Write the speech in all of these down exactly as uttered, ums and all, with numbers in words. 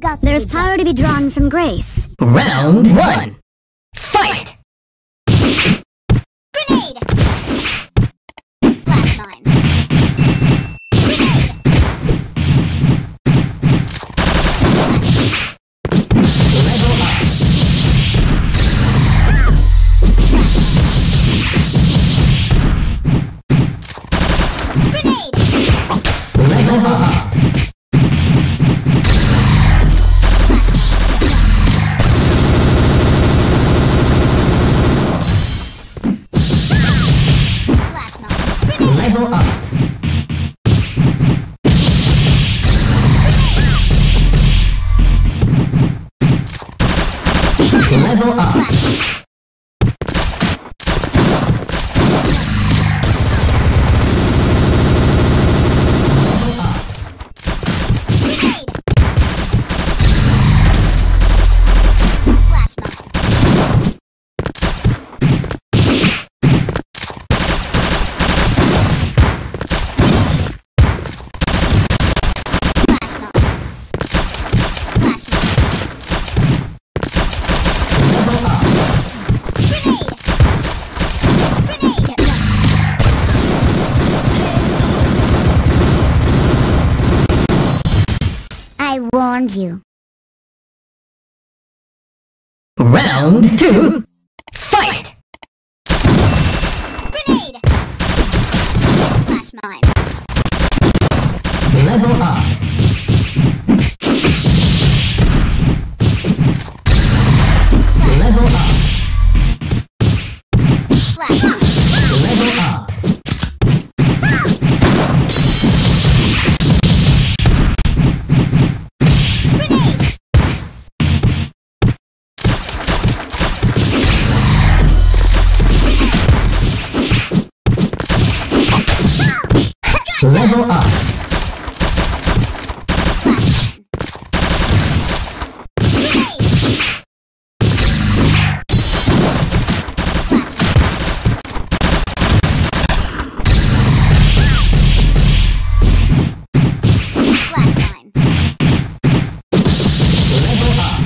about There's power to be drawn from grace. Round one. Fight! Grenade! Flash mine. Grenade! Level up. Grenade! Level up. Flash mine. Level up. Level up. Flash mine. Flash mine. Flash mine. Level up. Grenade! Grenade! I warned you. Round two. Fight! Grenade! Flash mine. Level up. Level up. Flash mine. Level up. Grenade! Level up. Flash mine. Grenade! Flash mine. Flash mine. Level up.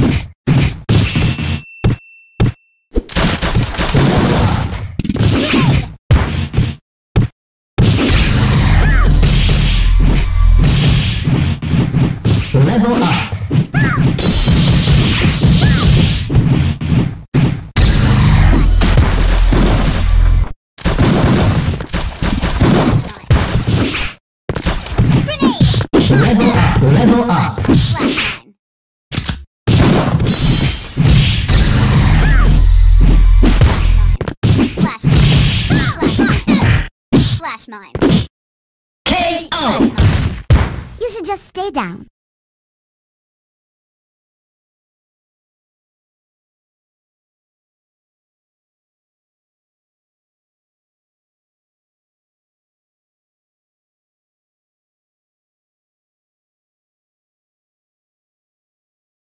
Grenade! Level up. Level up. Level up. Flash mine. K O. You should just stay down.